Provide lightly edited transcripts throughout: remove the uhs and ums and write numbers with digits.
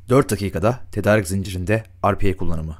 4 dakikada tedarik zincirinde RPA kullanımı.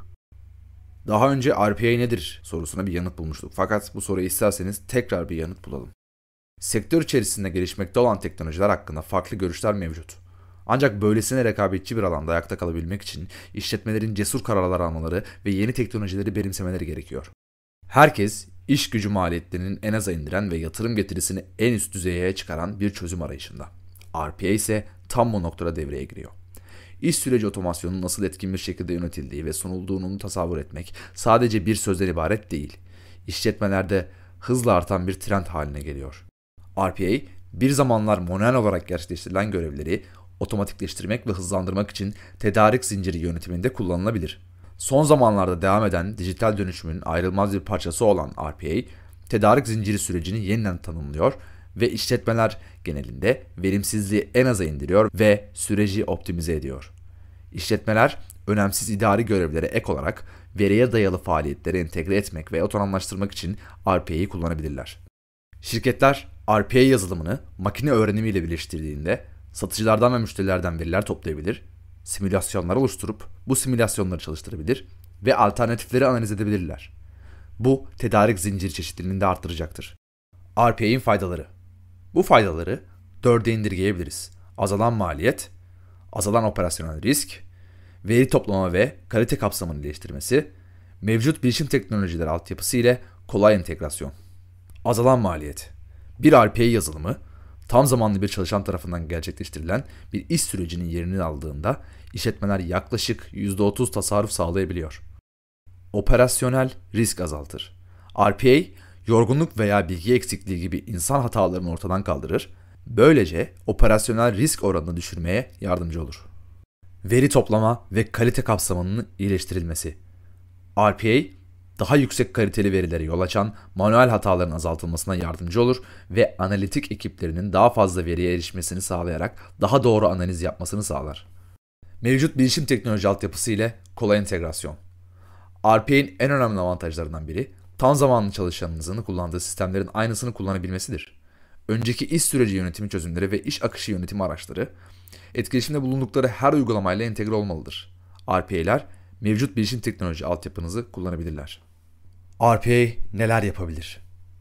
Daha önce RPA nedir sorusuna bir yanıt bulmuştuk. Fakat bu soruyu isterseniz tekrar bir yanıt bulalım. Sektör içerisinde gelişmekte olan teknolojiler hakkında farklı görüşler mevcut. Ancak böylesine rekabetçi bir alanda ayakta kalabilmek için işletmelerin cesur kararlar almaları ve yeni teknolojileri benimsemeleri gerekiyor. Herkes iş gücü maliyetlerinin en aza indiren ve yatırım getirisini en üst düzeye çıkaran bir çözüm arayışında. RPA ise tam bu noktada devreye giriyor. İş süreci otomasyonunun nasıl etkin bir şekilde yönetildiği ve sunulduğunu tasavvur etmek sadece bir sözden ibaret değil. İşletmelerde hızla artan bir trend haline geliyor. RPA, bir zamanlar manuel olarak gerçekleştirilen görevleri otomatikleştirmek ve hızlandırmak için tedarik zinciri yönetiminde kullanılabilir. Son zamanlarda devam eden dijital dönüşümün ayrılmaz bir parçası olan RPA, tedarik zinciri sürecini yeniden tanımlıyor ve işletmeler genelinde verimsizliği en aza indiriyor ve süreci optimize ediyor. İşletmeler, önemsiz idari görevlere ek olarak veriye dayalı faaliyetleri entegre etmek ve otonomlaştırmak için RPA'yı kullanabilirler. Şirketler, RPA yazılımını makine öğrenimiyle birleştirdiğinde satıcılardan ve müşterilerden veriler toplayabilir, simülasyonlar oluşturup bu simülasyonları çalıştırabilir ve alternatifleri analiz edebilirler. Bu, tedarik zinciri çeşitliliğini de arttıracaktır. RPA'in faydaları. Bu faydaları 4'e indirgeyebiliriz. Azalan maliyet, azalan operasyonel risk, veri toplama ve kalite kapsamını iyileştirmesi, mevcut bilişim teknolojileri altyapısı ile kolay entegrasyon. Azalan maliyet. Bir RPA yazılımı, tam zamanlı bir çalışan tarafından gerçekleştirilen bir iş sürecinin yerini aldığında işletmeler yaklaşık %30 tasarruf sağlayabiliyor. Operasyonel risk azaltır. RPA, yorgunluk veya bilgi eksikliği gibi insan hatalarını ortadan kaldırır, böylece operasyonel risk oranını düşürmeye yardımcı olur. Veri toplama ve kalite kapsamının iyileştirilmesi. RPA, daha yüksek kaliteli verilere yol açan manuel hataların azaltılmasına yardımcı olur ve analitik ekiplerinin daha fazla veriye erişmesini sağlayarak daha doğru analiz yapmasını sağlar. Mevcut bilişim teknoloji altyapısı ile kolay entegrasyon. RPA'nin en önemli avantajlarından biri, tam zamanlı çalışanınızın kullandığı sistemlerin aynısını kullanabilmesidir. Önceki iş süreci yönetimi çözümleri ve iş akışı yönetimi araçları, etkileşimde bulundukları her uygulamayla entegre olmalıdır. RPA'ler, mevcut bilişim teknoloji altyapınızı kullanabilirler. RPA neler yapabilir?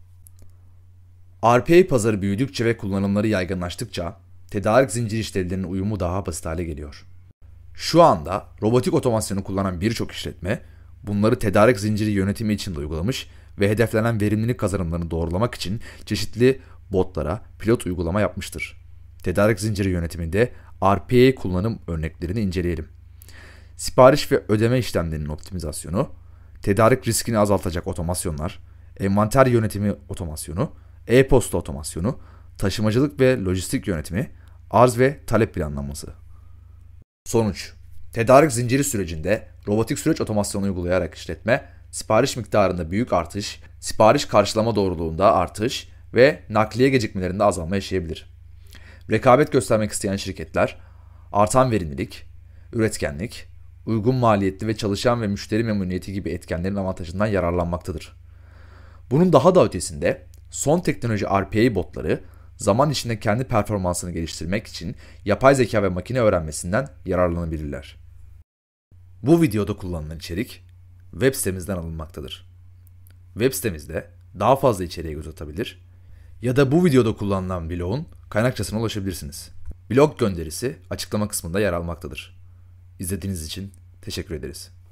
RPA pazarı büyüdükçe ve kullanımları yaygınlaştıkça, tedarik zinciri işlevlerinin uyumu daha basit hale geliyor. Şu anda robotik otomasyonu kullanan birçok işletme, bunları tedarik zinciri yönetimi için de uygulamış ve hedeflenen verimlilik kazanımlarını doğrulamak için çeşitli botlara pilot uygulama yapmıştır. Tedarik zinciri yönetiminde RPA kullanım örneklerini inceleyelim. Sipariş ve ödeme işlemlerinin optimizasyonu, tedarik riskini azaltacak otomasyonlar, envanter yönetimi otomasyonu, e-posta otomasyonu, taşımacılık ve lojistik yönetimi, arz ve talep planlaması. Sonuç: tedarik zinciri sürecinde robotik süreç otomasyonu uygulayarak işletme, sipariş miktarında büyük artış, sipariş karşılama doğruluğunda artış ve nakliye gecikmelerinde azalma yaşayabilir. Rekabet göstermek isteyen şirketler, artan verimlilik, üretkenlik, uygun maliyetli ve çalışan ve müşteri memnuniyeti gibi etkenlerin avantajından yararlanmaktadır. Bunun daha da ötesinde, son teknoloji RPA botları, zaman içinde kendi performansını geliştirmek için yapay zeka ve makine öğrenmesinden yararlanabilirler. Bu videoda kullanılan içerik web sitemizden alınmaktadır. Web sitemizde daha fazla içeriğe göz atabilir ya da bu videoda kullanılan blogun kaynakçasına ulaşabilirsiniz. Blog gönderisi açıklama kısmında yer almaktadır. İzlediğiniz için teşekkür ederiz.